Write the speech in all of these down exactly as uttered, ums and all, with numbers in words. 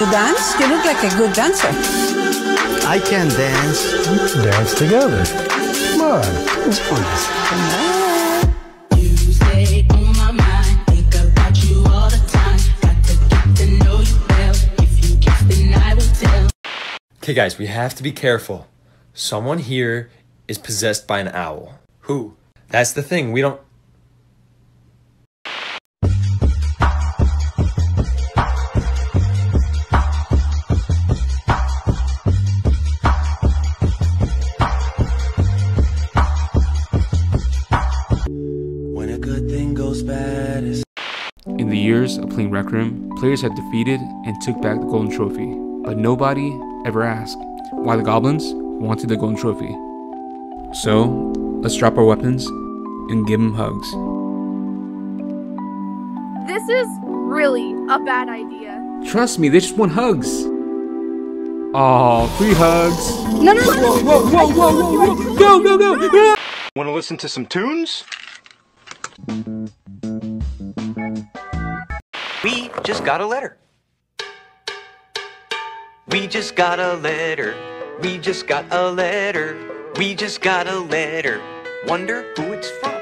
to dance? You look like a good dancer. I can dance. Let's dance together. Come on. Join us. You stay on my mind. Think about you all the time. Got to get to know you well. If you kiss, then I will tell. Okay, guys, we have to be careful. Someone here is possessed by an owl. Who? That's the thing. We don't... When a good thing goes bad, it's... In the years of playing Rec Room, players have defeated and took back the golden trophy, but nobody ever asked why the goblins wanted the golden trophy. So, let's drop our weapons and give them hugs. This is really a bad idea. Trust me, they just want hugs. Aw, free hugs. No, no, no, Whoa, whoa, whoa, whoa, whoa, whoa, go, go, go. Want to listen to some tunes? We just got a letter. We just got a letter. We just got a letter. We just got a letter. Wonder who it's from.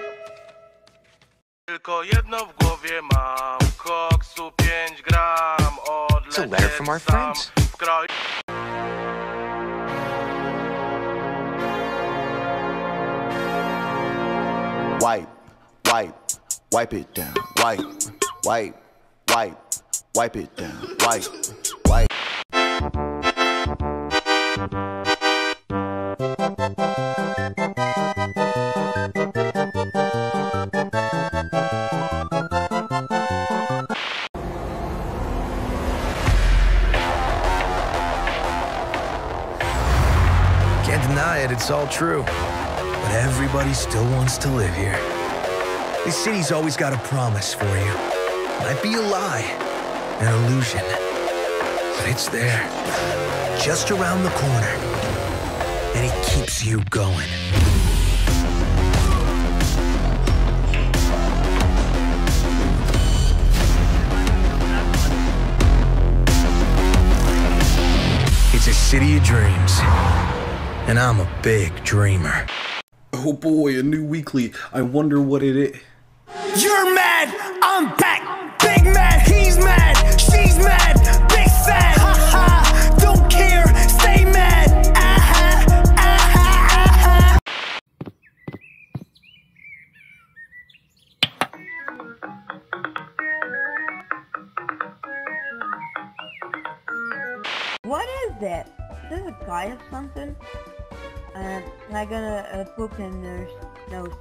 It's a letter from our friends. Wipe, wipe, wipe it down. Wipe, wipe, wipe, wipe it down. Wipe, wipe. Can't deny it, it's all true. But everybody still wants to live here. This city's always got a promise for you. Might be a lie, an illusion, but it's there, just around the corner, and it keeps you going. It's a city of dreams, and I'm a big dreamer. Oh boy, a new weekly. I wonder what it is. You're mad, I'm back. Big mad, he's mad, she's mad, big sad. Ha ha, don't care, stay mad. Ah ha, ah ha, ah ha. What is that? Is this a guy or something? Uh, I got a, a poop in their nose.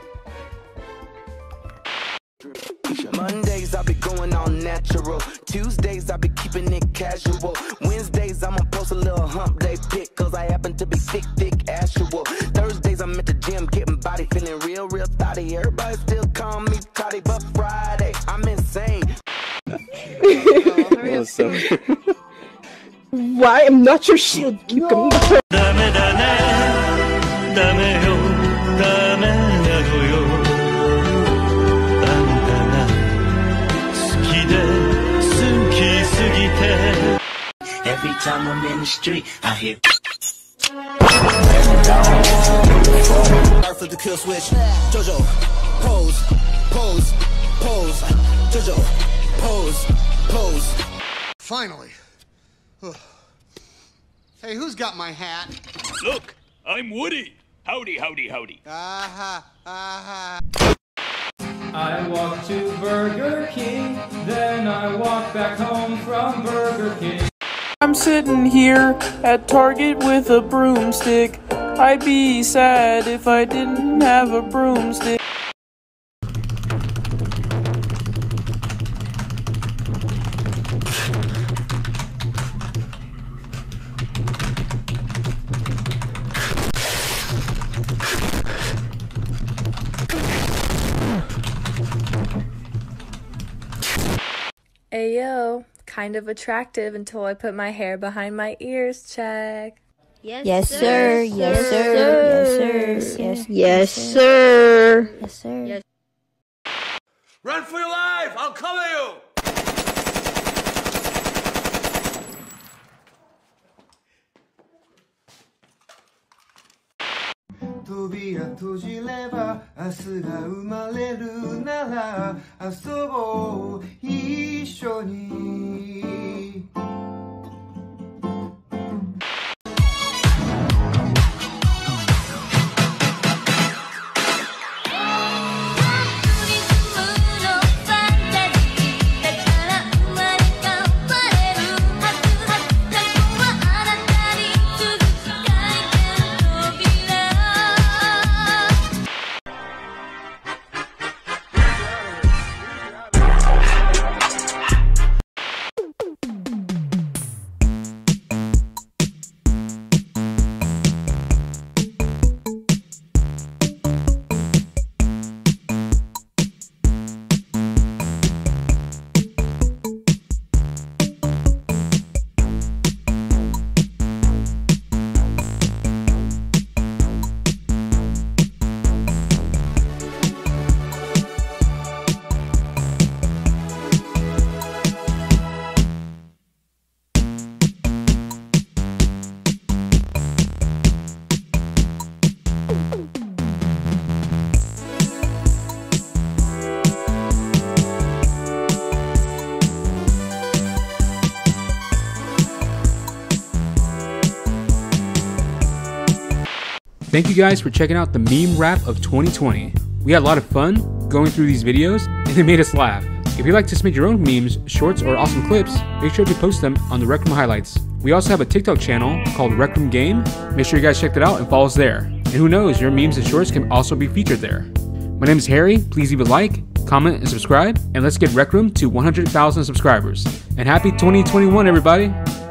Mondays I be going all natural. Tuesdays I be keeping it casual. Wednesdays I'ma post a little hump day pic, cause I happen to be thick, thick, actual. Thursdays I'm at the gym getting body, feeling real, real thotty. Everybody still call me Toddy, but Friday I'm insane. Oh, so why I'm not your shield? Keep coming back. Every time I'm in the street, I hear. Flip the kill switch. Jojo, pose, pose, pose. Jojo, pose, pose. Finally. Hey, who's got my hat? Look, I'm Woody. Howdy, howdy, howdy. Uh-huh, uh-huh. I walk to Burger King, then I walk back home from Burger King. I'm sitting here at Target with a broomstick. I'd be sad if I didn't have a broomstick. Ayo, kind of attractive until I put my hair behind my ears, check. Yes, yes sir. sir. Yes, Yes, sir. sir. Yes, Yes, yes, sir. Yes, sir. Yes. Run for your life! I'll cover you! 首が閉じれば明日が生まれるなら遊ぼう一緒に Thank you guys for checking out the meme rap of twenty twenty. We had a lot of fun going through these videos and they made us laugh. If you'd like to submit your own memes, shorts, or awesome clips, make sure to post them on the Rec Room highlights. We also have a TikTok channel called Rec Room Game. Make sure you guys check that out and follow us there. And who knows, your memes and shorts can also be featured there. My name is Harry. Please leave a like, comment, and subscribe. And let's get Rec Room to one hundred thousand subscribers. And happy twenty twenty-one, everybody!